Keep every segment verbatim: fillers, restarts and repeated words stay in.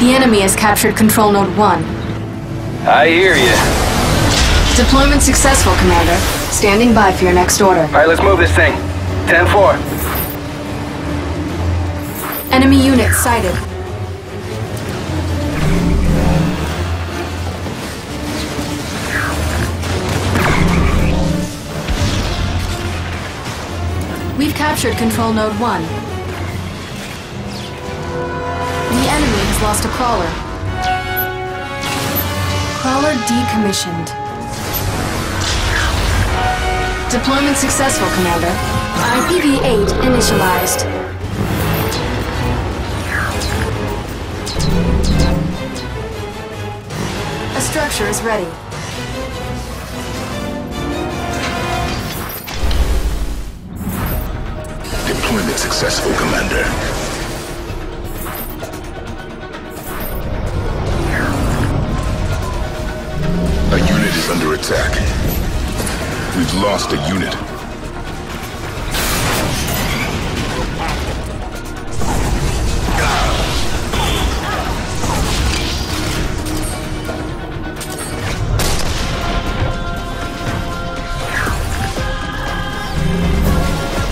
The enemy has captured Control Node one. I hear you. Deployment successful, Commander. Standing by for your next order. Alright, let's move this thing. ten four. Enemy unit sighted. We've captured Control Node one. The enemy has lost a crawler. Crawler decommissioned. Deployment successful, Commander. I P V eight initialized. A structure is ready. Deployment successful, Commander. A unit is under attack. We've lost a unit.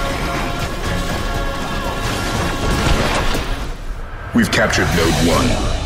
We've captured Node one.